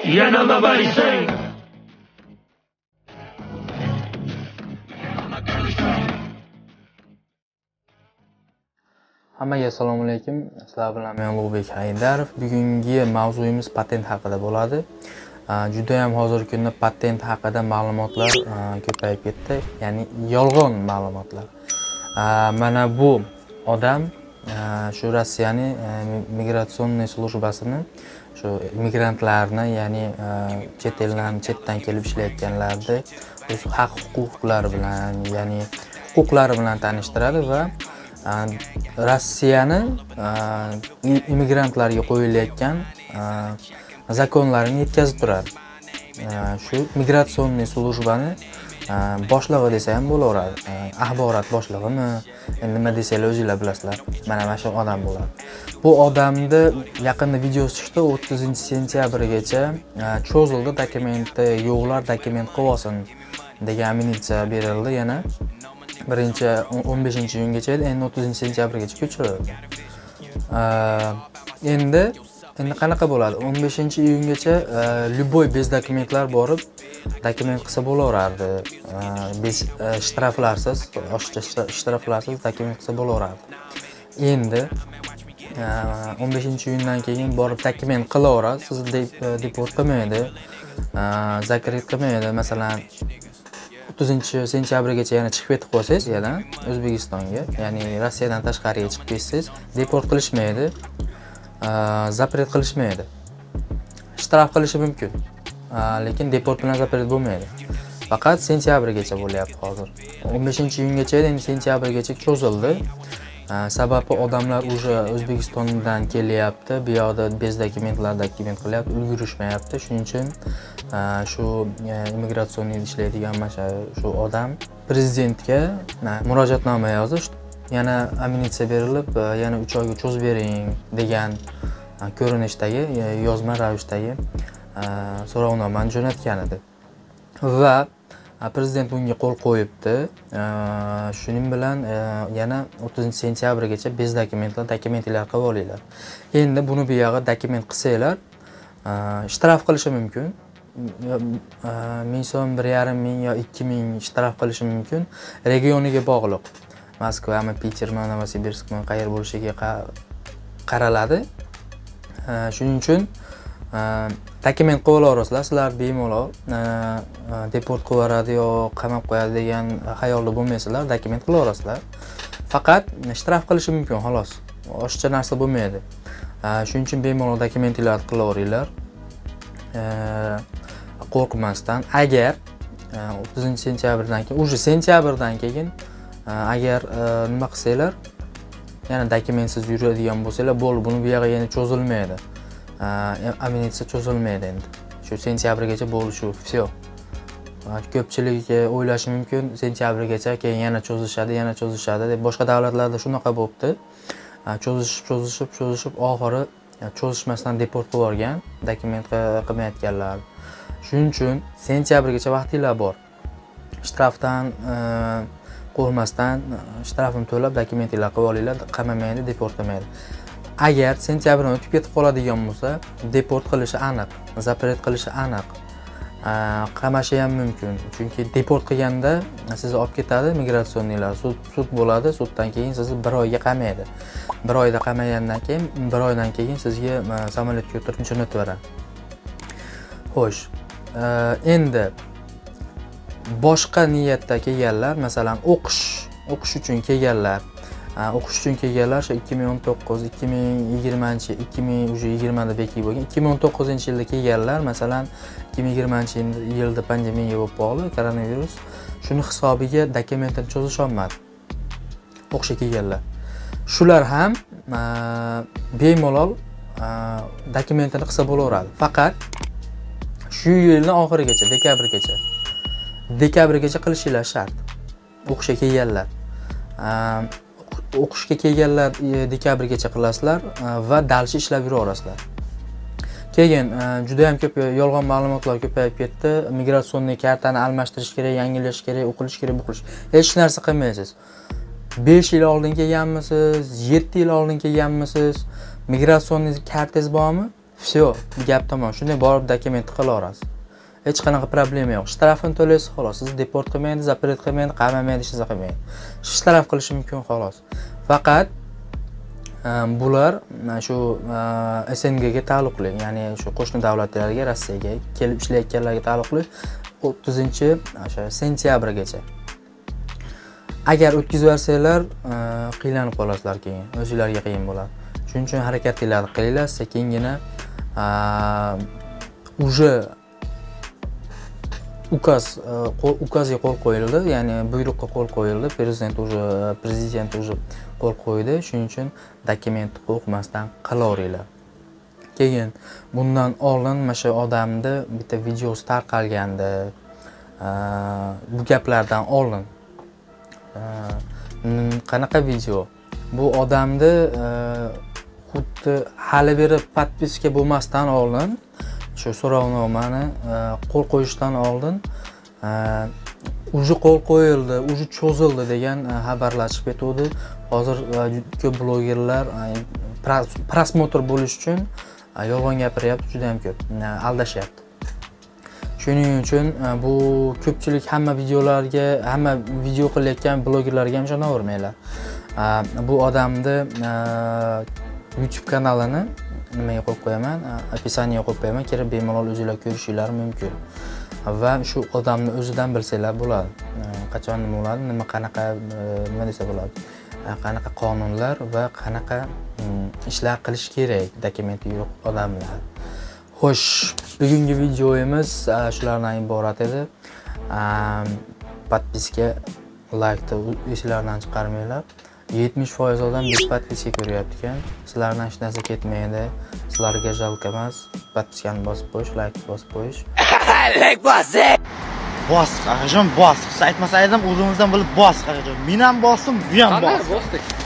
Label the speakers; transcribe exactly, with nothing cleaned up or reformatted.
Speaker 1: yana nobody say.
Speaker 2: Hammaga assalomu alaykum. Sizlar bilan men Ulug'bek Haydarov. Bugungi mavzuyimiz patent haqida bo'ladi. Juda ham hozirgi kunda patent haqida ma'lumotlar ko'payib ketdi, ya'ni yolg'on ma'lumotlar. Mana bu odam shu Rossiyaning migratsion slujbasini, shu migrantlarni, ya'ni chet eldan, chetdan kelib ishlayotganlarni o'z haq-huquqlari bilan, ya'ni huquqlari bilan tanishtiradi va Rossiyani immigrantlarga qo'yilayotgan zakonlarini yetkazib turadi. Shu migratsion slujbani boshlig'i desa ham bo'laveradi. Axborot boshlig'imi, endi nima desanglar o'zinglar bilasizlar. Mana mana shu odam bo'ladi. Bu odamni yaqinda videosi chiqdi, o'ttizinchi sentyabrgacha cho'zildi, dokumenti yo'qlar dokument qilib olsin degan amnistiya berildi. Yana birinchi o'n beshinchi iyungacha edi, endi o'ttizinchi sentyabrgacha ko'chirildi. Endi endi qanaqa bo'ladi? o'n beshinchi iyungacha любой bez dokumentlar borib dokument qilsa bo'laverardi. Bez shtraflarsiz, oshiqcha shtraflarsiz dokument qilsa bo'laverardi. Endi o'n beshinchi iyundan keyin borib dokument qilaveradi, sizni deport qilmaydi, zakrit qilmaydi. Masalan, o'ttizinchi sentyabrgacha yana chiqib ketib qolsangiz, yana O'zbekistonga, ya'ni Rossiyadan tashqariga chiqib ketsangiz, deport qilishmaydi, zapret qilishmaydi. Shtraf qilishi mumkin, lekin deport bilan zapret bo'lmaydi. Faqat sentyabrgacha bo'lyapti hozir. o'n beshinchi iyungacha, endi sentyabrgacha cho'zildi. Sababi odamlar уже O'zbekistondan kelyapti, bu yoqda bez dokumentlar dokument qilyapti, ulgurishmayapti. Shuning uchun shu immigratsionni ishlaydigan mana shu odam prezidentga murojaatnoma yozdi. Yana amnistiya berilib, yana uch oyga cho'zib bering degan ko'rinishdagi yozma ravishdagi so'rovnomani jo'natgan edi. Va prezident bunga qo'l qo'yibdi. Shuning bilan yana o'ttizinchi sentyabrgacha bez dokumentlar, dokumentlar qilib olinglar. Endi buni bu yerga dokument qilsanglar, shtraf qilishi mumkin. ming so'm, bir yarim ming yo ikki ming shtraf qilishi mumkin. Regioniga bog'liq. Moskvami, Pitermi, Novosibirskmi, qayer bo'lishiga qaraladi. Shuning uchun dokument qilib olasizlar, sizlar bemalol deport qilib yuboradi yo qamab qo'yadi degan xayolda bo'lmaysizlar, dokument qilib olasizlar. Faqat shtraf qilishi mumkin, xolos. Oshiqcha narsa bo'lmaydi. Shuning uchun bemalol dokumentlarni qilib yuboringlar. Qo'rqmasdan. Agar o'ttizinchi sentyabrdan keyin, уже sentyabrdan keyin agar nima qilsanglar, yana dokumentsiz yuradigan bo'lsanglar, bo'ldi, buni bu yerga yana cho'zilmaydi. Amnistiya cho'zilmaydi endi. Shu sentyabrgacha bo'ldi, shu, все. Ko'pchilik o'ylashi mumkin, sentyabrgacha keyin yana cho'zishadi, yana cho'zishadi deb. Boshqa davlatlarda shunaqa bo'libdi. Cho'zishib, cho'zishib, cho'zishib oxiri cho'zishmasdan deport qilib yuborgan, dokument qilmayotganlar. Shuning uchun sentyabrgacha vaqtinglar bor. Shtrafdan qo'rqmasdan shtrafini to'lab dokumentlar qilib olinglar, qamamaydi, deport qilmaydi. Agar sentyabrdan o'tib ketib qoladigan bo'lsa, deport qilishi aniq, zapret qilishi aniq. Qamashi ham mumkin. Chunki deport qilganda sizni olib ketadi migratsionnilar, sud sud bo'ladi, suddan keyin sizni bir oyga qamaydi. bir oyda qamagandan keyin bir oydan keyin sizga samolyotga o'tirib jo'natib beradi. Xo'sh, endi boshqa niyatda kelganlar, masalan, o'qish, o'qish uchun kelganlar, o'qish uchun kelganlar shu ikki ming o'n to'qqiz, ikki ming yigirmanchi, ikki ming yigirmada bekik bo'lgan, ikki ming o'n to'qqizinchi yilda kelganlar, masalan, ikki ming yigirmanchi yilda pandemiya bo'lib qoldi, koronavirus. Shuni hisobiga dokumentni cho'zish olmadi. O'qishga kelganlar. Shular ham bemalol dokumentini qilsa bo'laveradi. Faqat shu yilning oxirigacha, dekabrgacha dekabrgacha qilishinglar shart. O'qishga kelganlar. O'qishga kelganlar dekabrgacha qilasizlar va dalshi ishlab yuraverasizlar. Keyin juda ham ko'p yolg'on ma'lumotlar ko'payib ketdi. Migratsionniy kartani almashtirish kerak, yangilash kerak, o'qilish kerak, bu qilish. Hech narsa qilmaysiz. besh yil oldin kelganmisiz, yetti yil oldin kelganmisiz, migratsionniy kartangiz bormi? Всё, gap tamom. Shunday borib dokument qilaverasiz. Hech qanaqa problema yo'q. Shtrafini to'laysiz xolos. Siz deport qilmaydi, zapret qilmaydi, qamamaydi, hech narsa qilmaydi. Shtraf qilishi mumkin xolos. Faqat bular shu S N G ga taalluqli, ya'ni shu qo'shni davlatlarga, Rossiyaga kelib ishlayotganlarga taalluqli o'ttizinchi o'sha sentyabrgacha. Agar o'tkazib yuborsanglar, qiynalib qolasizlar keyin. O'zingizlarga qiyin bo'ladi. Shuning uchun harakatinglarni qilinglar, sekingina уже ukaz ukazga qo'l qo'yildi, ya'ni buyruqqa qo'l qo'yildi. Prezident уже prezident уже qo'l qo'ydi. Shuning uchun dokumentni o'qimasdan qilaveringlar. Keyin bundan oldin mana shu odamni bitta videosi tarqalgandi. Bu gaplardan oldin. Qanaqa video? Bu odamni xuddi hali beri podpiska bo'lmasdan oldin, shu so'rovnomani qo'l qo'yishdan oldin уже qo'l qo'yildi, уже cho'zildi degan xabarlar chiqib ketdi. Hozir ko'p blogerlar prosmotr bo'lish uchun yolg'on gapiryapti, juda ham ko'p aldashyapti. Shuning uchun bu ko'pchilik hamma videolarga, hamma video qilayotgan blogerlarga ham ishonavermanglar. Bu odamni YouTube kanalini nimaga qo'yib qo'yaman, описаниеga qo'yib qo'yaman, kelib bemalol o'zingizlar ko'rishinglar mumkin. Va shu odamni o'zidan bilsanglar bo'ladi. Qachon nima bo'ladi, nima qanaqa nima desa bo'ladi. Qanaqa qonunlar va qanaqa ishlar qilish kerak dokumenti yo'q odamlar. Xo'sh, bugungi videomiz shulardan iborat edi. Podpiska, like-ni esingizlardan chiqarmanglar. yetmish foiz odam biz podpiska ko'ryapti ekan. Sizlardan hech narsa ketmaydi. Sizlarga jalka emas. Podpiskani bosib qo'yish, like bosib qo'yish.
Speaker 1: Like bosing. Bos, qarajon bos. Siz aytmasaydim o'zimizdan bilib bos qarajon. Men ham bosdim, bu ham bos.
Speaker 3: Bosdik.